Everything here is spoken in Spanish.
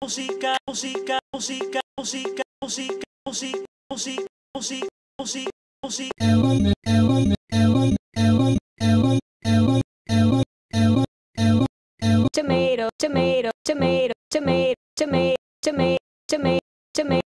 música, música, música, música, música, música, música, música, música, música. Tomato, tomato, tomato, tomato, tomato, tomato, tomato, tomato.